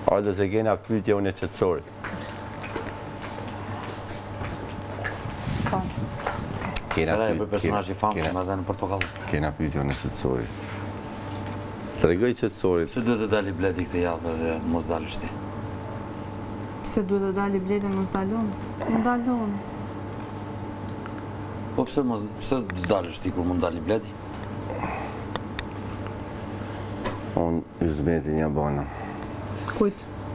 Hajde se kena pyetje unë e qetësorit. Era për personazh i famshëm edhe në Portokall. Kena pyetje unë e qetësorit. Tregoj qetësorit. Pse duhet të dali Bledi këtë javë dhe mos dalësh ti? Pse duhet të dali Bledi mos dalon? Më dalon. Po pse dalësh ti kur mund dali Bledi? Unë Yzmetin ja bana. Kujt?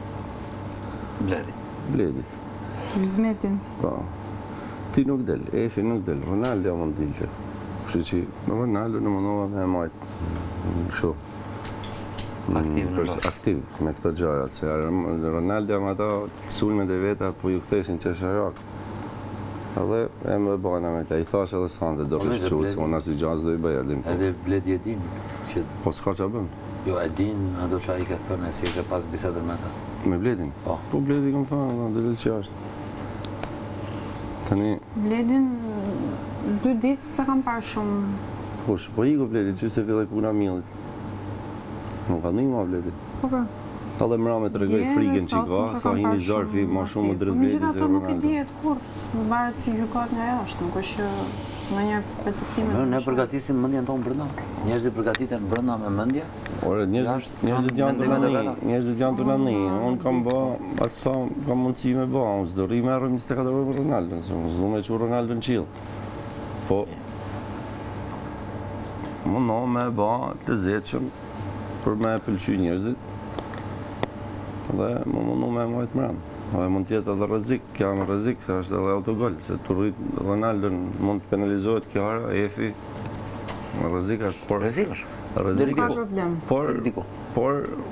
Bledit. Yzmetin. Po. Ti nuk del, Efi nuk del, Ronaldo ja mund dilte. Kështu që me Ronaldo në mënova me majtë. Kështu. Aktiv në losh. Aktiv me këto gjarat. Se Ronaldo jam ata sulmet e veta po ju ktheshin qesharak. Edhe e më bana me ta. I thash edhe sante do të shqut, se unë asë gjaz do i bëja. Edhe Bledi e din. Po s'ka qa bëm? Jo, e din, ado qa i ka thënë, si e ke pas bisedër me ta. Me Bledin? Po. Po Bledi kom thënë, do del që është. Tani... Bledin 2 ditë se kam parë shumë. Kush, po iko Bledi, që se filloj puna millit. Nuk ka një ma Bledi. Po pra. Edhe mëra me të regoj frikën që ka, sa hini zarfi ma shumë më drejt Bledi se Ronaldo. Nuk i Ronaldo. dihet kur, varet si gjukat nga jashtë, nuk është që në njerë perceptimet. Ne përgatisim mëndjen tonë brenda. Njerëzit përgatiten brenda me mëndje. Ore, njerëzit janë të nëni, unë kam ba, atë sa kam mundësi me ba, unë s'do rri me arëm 24 orë për Ronaldo, unë s'do me që Ronaldo në qilë. Po, më no me ba të lezetshëm për me pëlqy njerëzit, dhe më mundu me majtë mërën. Dhe mund tjetë edhe rrezik, kja me rrezik, se është edhe autogol, se të rrit Ronaldo mund të penalizohet kjara, Efi, me rrezik është, por... Rrezik është? Nuk ka problem. Por...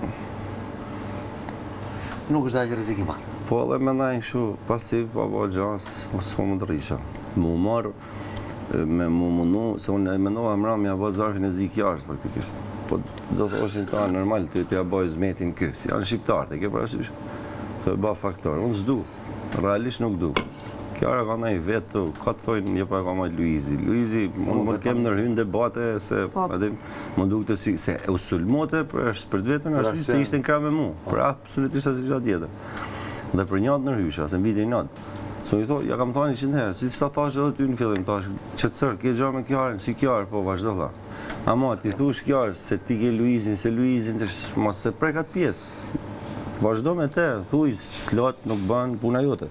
Nuk është dajë rrezik i madh. Po edhe me ndajnë këshu pasiv, pa bo gjas, s'po më të rrisha. Mu marë, me mu mundu, se unë e mendova mra me ja bo zarfin e zik jashtë, faktikisht. Po do të oshin ta normal, të ja boj Zmetin kë, si janë shqiptarët, e ke parasysh? Të e ba faktor, unë s'du, realisht nuk du. Kjara ka nëjë vetë të, ka të thojnë, një pa ka majtë Luizi. Luizi, mund kem nërhynë debate, se më duke të si, se u sulmote për të vetën, ashtu se ishte në kra me mu, për absolutisht asë gjatë tjetër. Dhe për njatë nërhysha, se mbiti njatë. So i thoi, ja kam thani 100 herë, si s'ta tash edhe ty në fillim, tash, që të cërë, ke gja me kjarën, si kjarë, po vazhdo tha. Ama, ti thush kjarë, se ti ke Luizin, se Luizin, mos se prekat pjesë. Vazhdo me te, thuj, slot, nuk banë puna jote.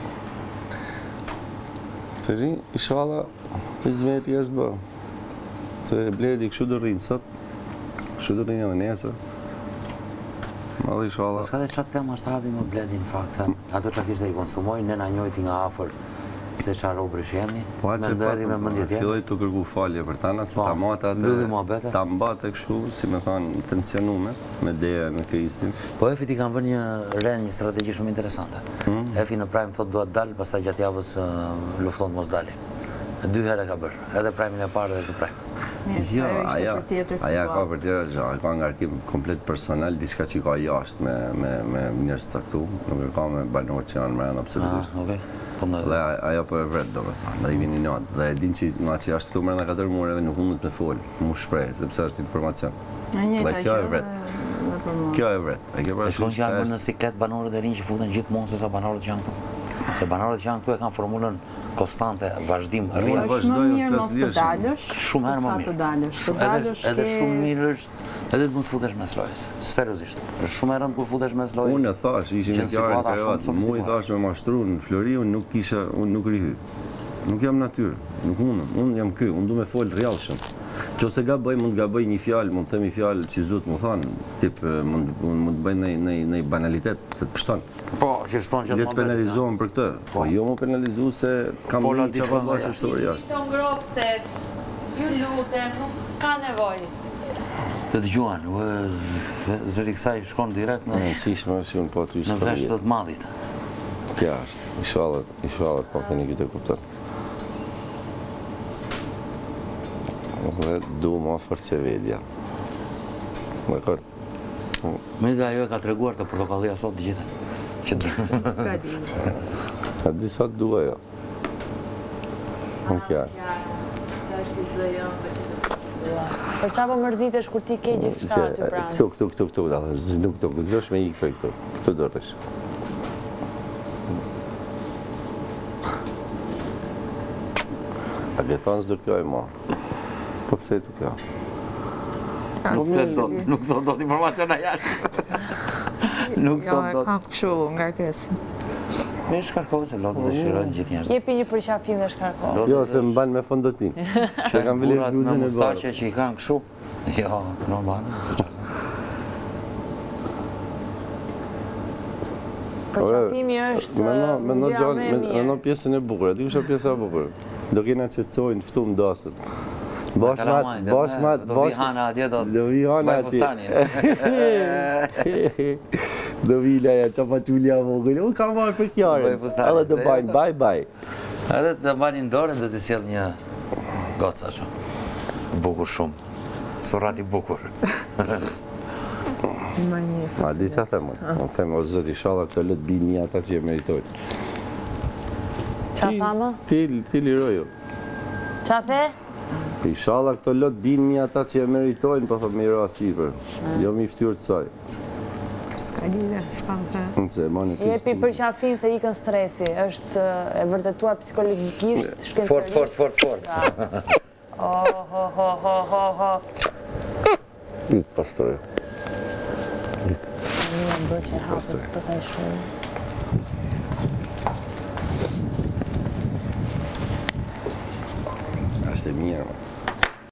Përri, ishala, Yzmeti është bë. Se Bledi këshu do rrinë sot, këshu do rrinë edhe nesër. Madhe ishala... Ska dhe qatë tema është hapi më Bledi në fakt, se ato që kishte i konsumoj, nëna njojti nga afer, se qa robërish jemi, me ndërdi me mëndje tjetë. Filloj të kërku falje për tana, se ta mata atë, ta mbate këshu, si me thanë, tensionume, me deja, me këistin. Po Efi ti kam vërë një ren, një strategji shumë interesante. Efi në prajmë thot duhet dalë, pas ta gjatë javës lufton të mos dali. 2 herë ka bërë, edhe prajmin e parë dhe të prajmë. Jo, aja ka për tjera gjë, ka ngarkim komplet personal, diçka që ka jashtë me njerëz caktu, nuk e ka me banorë që janë mërën absolutisht. Dhe ajo për e vretë, do me thanë, dhe i vini natë. Dhe e din që nga që ashtë këtu mërën e 4 mureve nuk mundët me folë, mu shprej, sepse është informacion. Dhe kjo e vretë. Kjo e vretë. E shkon që janë në siklet banorët e rinë që futen gjithmonë se sa banorët që janë këtu. Se banorët që janë këtu e kanë formulën konstante, vazhdim, rrja. Është më mirë mos të dalësh, shumë herë më mirë. Edhe shumë mirë është edhe të mos futesh mes lojës, seriozisht. Është shumë e rëndë kur futesh mes lojës. Unë e thash, ishim në kjarën periodë, mu i thash me mashtru në Flori, unë nuk rihy. Nuk jam natyrë, nuk unë jam ky, unë du me folë rjallëshëm. Që ose gabëj, mund gabëj një fjallë, mund të themi fjallë që s'du të më thanë, tip, mund bëj në banalitet, të të pështon. Po, që shton që të më të penalizohen për këtë. Po, jo më penalizu se kam një që pa bëjë që shtori jashtë. Të ngrofë se ju lutem, nuk ka nevoj. Të dëgjuan, zëri kësaj shkon direkt në vesh të të madhit. Kja është, ishalet pa këni këtë kuptën. Dhe du ma fërë që vedja. Më kërë. Me dhe ajo e ka të reguar të portokallia sot të gjithë. Ska di. A di sa të duha jo. Në kja. Qa është i zëjo, Për qa po mërzitesh kur ti ke gjithçka aty pranë? Këtu, nuk të gëzosh me ikë këtu. Këtu do rresh. A gjeton s'do kjo e ma. Po pse tu kjo? Nuk thot dot informacion a jashtë. Nuk Jo, thot e dot. kam kështu nga kësë. Me shkarkohë se lotë dëshirojnë gjithë njerëzit. Jepi një përqafim dhe shkarko. Jo, se më banë me fondotin. Që kam vile Burat me bluzën e mustaqe barë. që i kanë kështu. Jo, normal. Përqafimi është Mendo gjëja gjanë, më e mendo mirë. pjesën e bukur. Ati kusha pjesa e bukur. Do kena qëtësojnë, fëtum dasët. Kalamajnë, do vi hana atje, do vi hana vaj atje. fustanin. Do vi laja qapa qulja vogël. U ka marrë për kjarën. Vaj fustanin, Edhe të se- bajnë bye. Edhe të marrin dorën dhe të sjell një goca shumë. Bukur shumë. Surrati bukur. Ma di që them unë. Unë them o zot inshallah këto lët bini një ata që e meritojnë. Qa thamë? Ti liroju. Qa the? Inshallah këto lot bini një ata që e meritojnë, po thot me i ra sipër. Jo mi ftyrë të saj. S'ka lidhe, s'kam të... Se mani ti. Jepi përqafim se ikën stresi. Është e vërtetuar psikologjikisht shkencërisht. Fort. Ho. Ik pastroj. Një më bërë që hapët të kaj shumë.